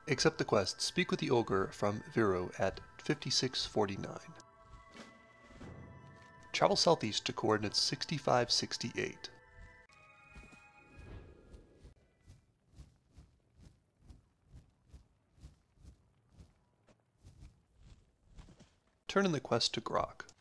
Accept the quest, speak with the Ogre from Viru at 5649. Travel southeast to coordinates 6568. Turn in the quest to GROK.